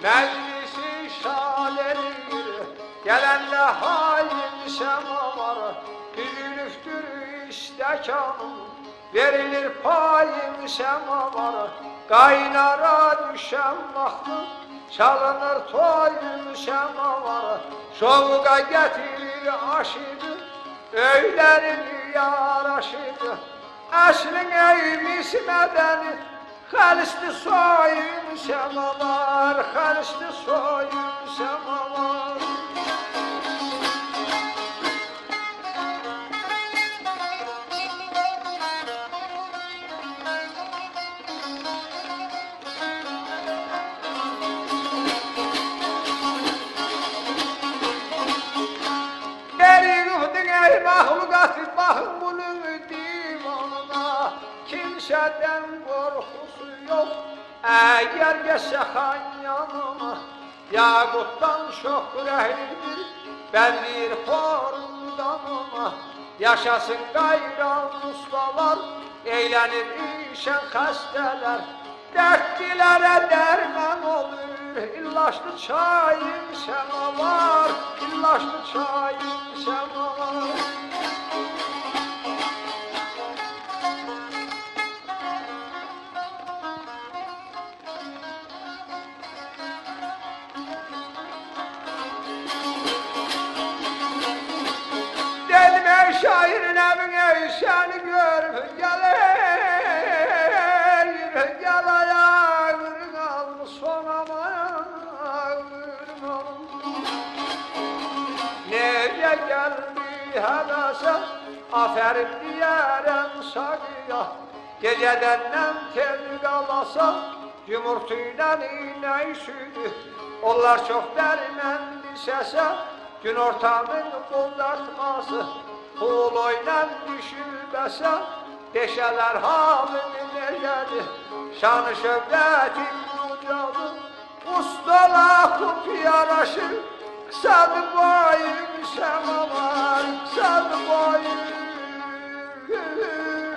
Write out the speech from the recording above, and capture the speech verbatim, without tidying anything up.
Meclisi şal elir, gelenle hain semavar. Büzülüftür istekanım, verilir payım semavar. Kaynara düşen vakti, çalınır toyum semavar. Şovga getirir aşıdı, öylerini yaraşıdı. Əslin eymisi mədəni, xəlisti soyun səmavar, xəlisti soyun səmavar. Beri ruhdun ey məxluqatı, baxın bunun divanına. Kimsədən qorxusu yox, əgər gəsəxən yanıma. Yaqutdan çox rəhlidir, bəllir xorundanıma. Yaşasın qayran ustalar, eylənir işən xəstələr. Dərddilərə dərman olur, illaşlı çayın səmavar, illaşlı çayın səmavar. Dedim ey şairin evine seni görüp gelir, gel ayağın al sonama ayağın. Nece geldi hevese, aferin diyerem sakıya. Geceden nem tez kalasa, yumurtuyla iğne sütü. Onlar çok dermenli sese, gün ortamın kundartması. Pul oynan düşülməsə, deşələr halını necədir. Şanı şövlətin ucadır, ustala xub yaraşır. Qısadır boyun səmavar, qısadır boyun.